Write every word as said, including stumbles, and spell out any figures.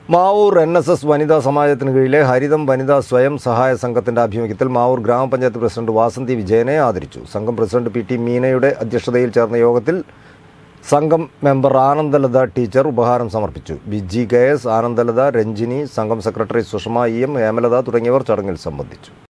Mavoor N S S വനിതാ സമാജത്തിന് കീഴിലെ ഹരിതം വനിതാ സ്വയം സഹായ സംഘത്തിന്റെ ആഭിമുഖ്യത്തിൽ മാവൂർ ഗ്രാമപഞ്ചായത്ത് പ്രസിഡന്റ് വാസന്തി വിജയനെ ആദരിച്ചു. സംഘം പ്രസിഡന്റ് പി ടി മീനയുടെ അധ്യക്ഷതയിൽ ചേർന്ന യോഗത്തിൽ സംഘം മെമ്പർ ആനന്ദലത ടീച്ചർ ഉപഹാരം സമർപ്പിച്ചു. ബിജി കെ എസ്, ആനന്ദലത, രഞ്ജിനി, സംഘം secretary Sushama E M, Hemalatha തുടങ്ങിയവർ ചടങ്ങിൽ സംബന്ധിച്ചു.